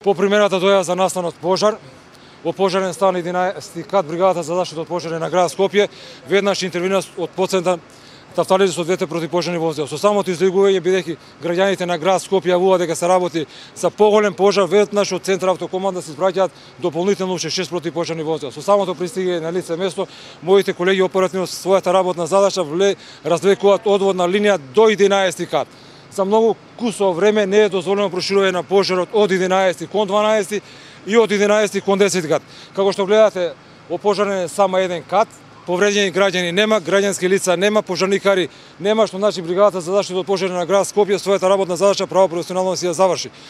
По примената доја за настанот пожар. Во пожарен стан 11 кат бригадата за заштита од пожари на град Скопје веднаш интервенира од подцентар тавталези со двете противпожарни возила. Со самото излегување, бидејќи граѓаните на град Скопје јавуваат дека се работи за поголем пожар, веднаш од центар автокоманда се испраќаат дополнително уште 6 противпожарни возила. Со самото пристигање на лице место, моите колеги оперативно со својата работна задача развлекуваат одводна линија до 11 кат. За многу кусово време не е дозволено проширување на пожарот од 11 кон 12 и од 11 кон 10 кат. Како што гледате, во пожарен е само еден кат, повредени граѓани нема, граѓански лица нема, пожарникари нема, што значи бригадата за заштита од пожари на град Скопје својата работна задача право професионално си ја заврши.